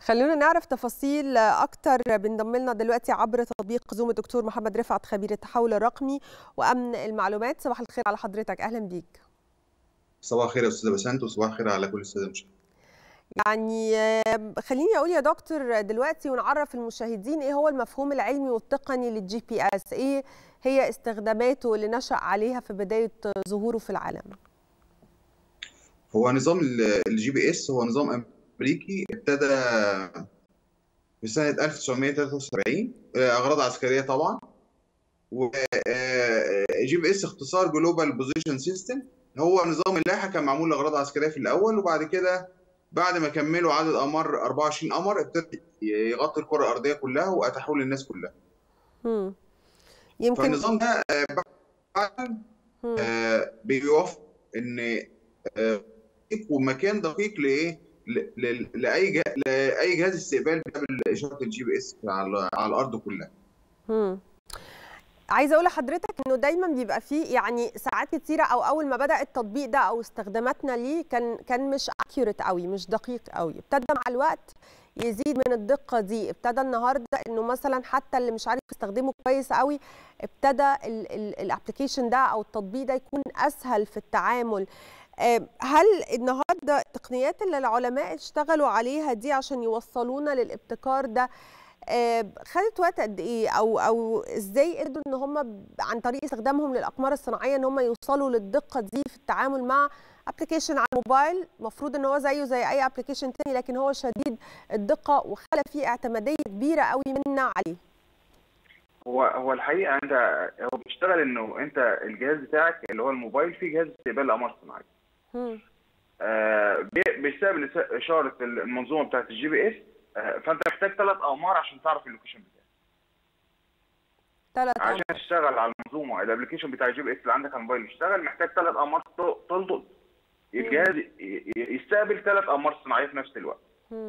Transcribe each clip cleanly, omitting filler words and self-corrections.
خلونا نعرف تفاصيل أكتر. بنضم لنا دلوقتي عبر تطبيق زوم الدكتور محمد رفعت، خبير التحول الرقمي وأمن المعلومات. صباح الخير على حضرتك، أهلا بيك. صباح الخير يا أستاذة بسنت، وصباح الخير على كل السادة المشاهدين. يعني خليني أقول يا دكتور دلوقتي ونعرف المشاهدين إيه هو المفهوم العلمي والتقني للجي بي اس، إيه هي استخداماته اللي نشأ عليها في بداية ظهوره في العالم. هو نظام الجي بي اس هو نظام أمريكي ابتدى في سنة 1973، أغراض عسكرية طبعا. وجي بي اس اختصار جلوبال بوزيشن سيستم. هو نظام اللائحة كان معمول لأغراض عسكرية في الأول، وبعد كده بعد ما كملوا عدد أقمار 24 قمر ابتدى يغطي الكرة الأرضية كلها وأتاحوه للناس كلها. يمكن فالنظام ده بعد بيوفر إن ومكان دقيق لايه لاي جهاز استقبال بيقابل اشاره الجي بي اس على الارض كلها. عايزه اقول لحضرتك انه دايما بيبقى فيه يعني ساعات كتيره، او اول ما بدا التطبيق ده او استخداماتنا ليه كان مش اكيوريت قوي، مش دقيق قوي. ابتدى مع الوقت يزيد من الدقه دي. ابتدى النهارده انه مثلا حتى اللي مش عارف يستخدمه كويس قوي ابتدى الابلكيشن ده او التطبيق ده يكون اسهل في التعامل. هل النهارده التقنيات اللي العلماء اشتغلوا عليها دي عشان يوصلونا للابتكار ده خدت وقت قد ايه، او ازاي قدروا ان هم عن طريق استخدامهم للاقمار الصناعيه ان هم يوصلوا للدقه دي في التعامل مع ابلكيشن على الموبايل؟ المفروض ان هو زيه زي اي ابلكيشن تاني، لكن هو شديد الدقه وخلى فيه اعتماديه كبيره قوي منا عليه. هو الحقيقه هو بيشتغل انه انت الجهاز بتاعك اللي هو الموبايل فيه جهاز استقبال اقمار صناعيه. بيستقبل اشاره المنظومه بتاعت الجي بي اس. فانت محتاج 3 اقمار عشان تعرف اللوكيشن بتاعك. عشان تشتغل على المنظومه الابلكيشن بتاع الجي بي اس اللي عندك على الموبايل يشتغل، محتاج 3 اقمار تلقط الجهاز يستقبل 3 اقمار صناعيه في نفس الوقت.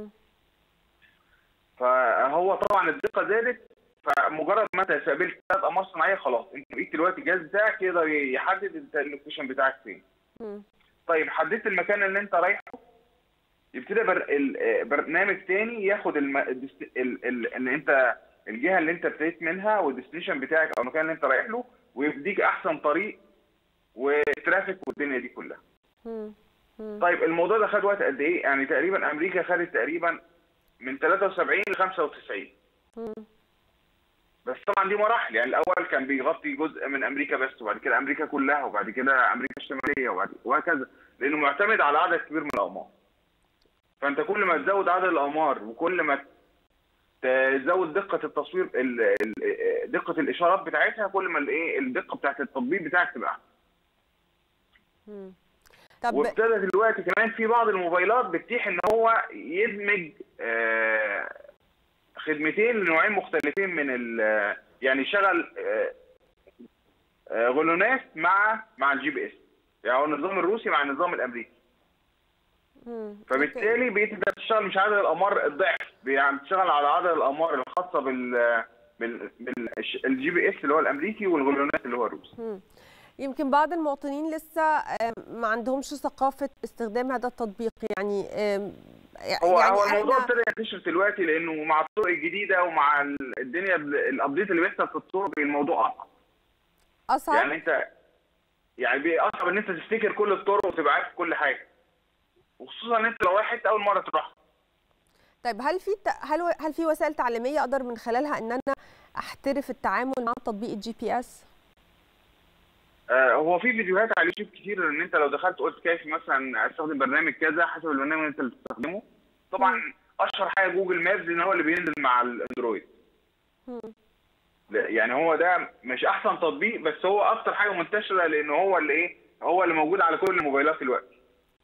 فهو طبعا الدقه زادت، فمجرد ما انت استقبلت 3 اقمار صناعيه خلاص انت بقيت دلوقتي الجهاز بتاعك يقدر يحدد انت اللوكيشن بتاعك فين. طيب حددت المكان اللي انت رايحه، يبتدي برنامج تاني ياخد ان انت الجهه اللي انت ابتديت منها والديستنيشن بتاعك او المكان اللي انت رايح له، ويديك احسن طريق وترافيك والدنيا دي كلها. طيب الموضوع ده خد وقت قد ايه؟ يعني تقريبا امريكا خدت تقريبا من 73 ل 95. بس طبعا دي مراحل، يعني الاول كان بيغطي جزء من امريكا بس، وبعد كده امريكا كلها، وبعد كده امريكا الشماليه، وهكذا، لانه معتمد على عدد كبير من الاقمار. فانت كل ما تزود عدد الاقمار وكل ما تزود دقه التصوير دقه الاشارات بتاعتها، كل ما الدقه بتاعت التطبيق بتاعك تبقى احسن. وابتدى دلوقتي كمان في بعض الموبايلات بتتيح ان هو يدمج خدمتين لنوعين مختلفين من يعني يشغل غلونات مع الجي بي اس، يعني هو النظام الروسي مع النظام الامريكي. فبالتالي بقيت تشتغل مش عدد الاقمار الضعف، يعني تشتغل على عدد الاقمار الخاصه بالجي بي اس اللي هو الامريكي والغلونات اللي هو الروسي. يمكن بعض المواطنين لسه ما عندهمش ثقافه استخدام هذا التطبيق. يعني هو الموضوع ابتدى ينتشر دلوقتي، لانه مع الطرق الجديده ومع الدنيا الابديت اللي بيحصل في الطرق الموضوع اصعب. يعني انت اصعب ان انت تفتكر كل الطرق وتبقى عارف كل حاجه، وخصوصا ان انت لو رايح حته اول مره تروحها. طيب هل في وسائل تعليميه اقدر من خلالها ان انا احترف التعامل مع تطبيق الجي بي اس؟ هو في فيديوهات على اليوتيوب كتير، ان انت لو دخلت قلت كيف مثلا استخدم برنامج كذا حسب البرنامج اللي انت اللي بتستخدمه. طبعا اشهر حاجه جوجل مابز، لان هو اللي بينزل مع الاندرويد. يعني هو ده مش احسن تطبيق، بس هو اكتر حاجه منتشره، لان هو اللي موجود على كل الموبايلات دلوقتي.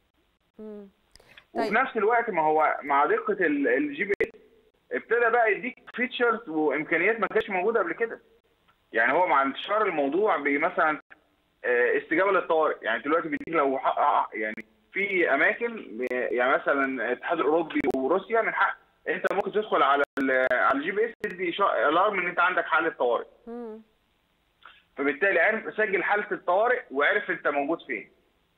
وفي نفس الوقت ما هو مع دقه الجي بي اس ابتدى بقى يديك فيتشرز وامكانيات ما كانتش موجوده قبل كده. يعني هو مع انتشار الموضوع مثلا استجابه للطوارئ، يعني دلوقتي بيديك لو يعني في اماكن، يعني مثلا الاتحاد الاوروبي وروسيا من حق انت ممكن تدخل على الجي بي اس تدي الارم ان انت عندك حاله طوارئ. فبالتالي عرف سجل حاله الطوارئ وعرف انت موجود فين.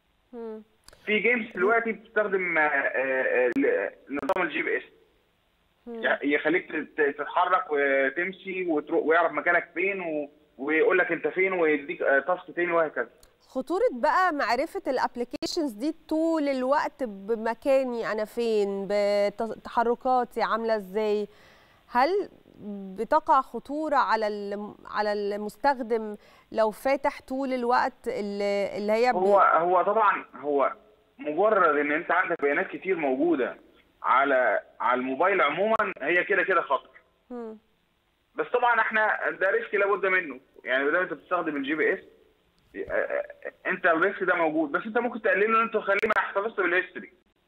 في جيمز دلوقتي بتستخدم نظام الجي بي اس. يخليك تتحرك وتمشي وتروح ويعرف مكانك فين ويقول لك انت فين ويديك تاسك تاني وهكذا. خطورة بقى معرفة الابلكيشنز دي طول الوقت بمكاني أنا فين، بتحركاتي عاملة ازاي، هل بتقع خطورة على المستخدم لو فاتح طول الوقت اللي هي هو طبعا هو مجرد ان انت عندك بيانات كتير موجودة على الموبايل عموما هي كده خطر. بس طبعا احنا ده ريسك لابد منه، يعني بدل انت بتستخدم الجي بي اس انت الريسك ده موجود، بس انت ممكن تقلله ان انت تخليه ما يحتفظش بالهيستوري.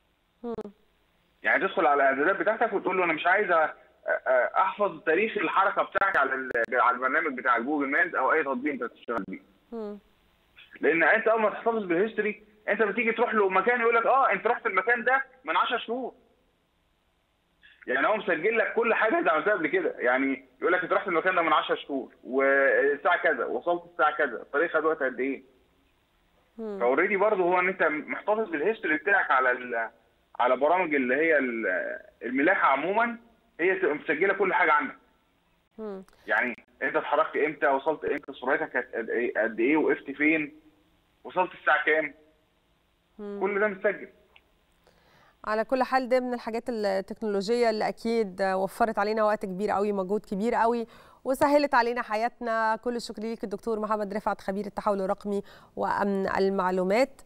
يعني تدخل على الاعدادات بتاعتك وتقول له انا مش عايز احفظ تاريخ الحركه بتاعك على البرنامج بتاع جوجل مابز او اي تطبيق انت بتشتغل بيه. لان انت اول ما تحتفظ بالهيستوري انت بتيجي تروح له مكان يقول لك انت رحت المكان ده من 10 شهور. يعني هو مسجل لك كل حاجه انت عملتها قبل كده، يعني يقول لك انت رحت المكان ده من 10 شهور والساعه كذا وصلت الساعه كذا، الطريق خد وقت قد ايه. فاوريدي برضه هو ان انت محتفظ بالهيستوري بتاعك على برامج اللي هي الملاحه عموما، هي تبقى مسجله كل حاجه عنك. يعني انت اتحركت امتى، وصلت امتى، سرعتك كانت قد ايه، وقفت فين، وصلت الساعه كام، كل ده متسجل. على كل حال ده من الحاجات التكنولوجية اللي أكيد وفرت علينا وقت كبير قوي، مجهود كبير قوي، وسهلت علينا حياتنا. كل الشكر ليك الدكتور محمد رفعت، خبير التحول الرقمي وأمن المعلومات.